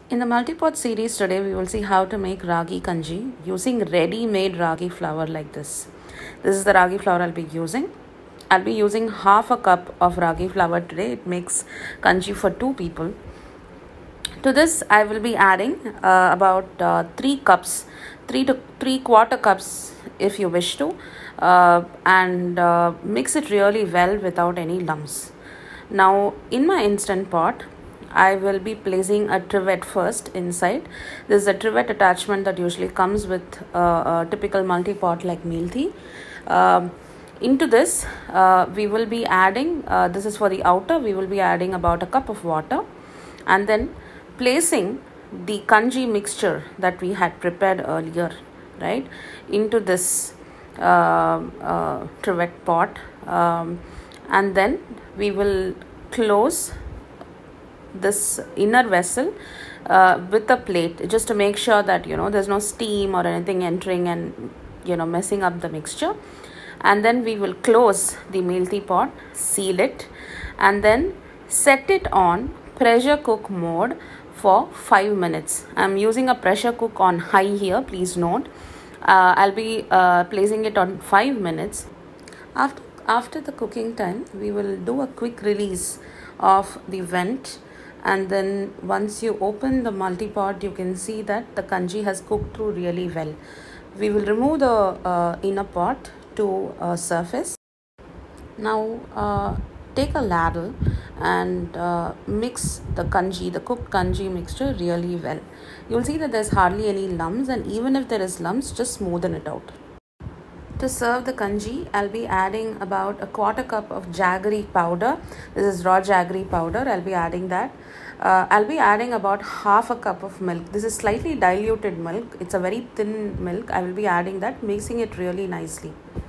In the multi-pot series today, we will see how to make ragi kanji using ready-made ragi flour like this. This is the ragi flour I'll be using. I'll be using half a cup of ragi flour today. It makes kanji for 2 people. To this, I will be adding about 3 cups, 3 to 3/4 cups if you wish to, and mix it really well without any lumps. Now, in my instant pot, I will be placing a trivet first inside. This is a trivet attachment that usually comes with a typical multi-pot like Meelthi. Into this, we will be adding, this is for the outer, we will be adding about a cup of water and then placing the kanji mixture that we had prepared earlier, right, into this trivet pot, and then we will close this inner vessel with a plate just to make sure that there's no steam or anything entering and messing up the mixture. And then we will close the Meelthi pot, seal it, and then set it on pressure cook mode for 5 minutes. I'm using a pressure cook on high here, please note. I'll be placing it on 5 minutes. After the cooking time, we will do a quick release of the vent, and then once you open the multi-pot, you can see that the kanji has cooked through really well. We will remove the inner pot to surface. Now take a ladle and mix the cooked kanji mixture really well. You'll see that there's hardly any lumps, and even if there is lumps, just smoothen it out. To serve the kanji, I'll be adding about a 1/4 cup of jaggery powder. This is raw jaggery powder. I'll be adding that. I'll be adding about half a cup of milk. This is slightly diluted milk. It's a very thin milk. I will be adding that, mixing it really nicely.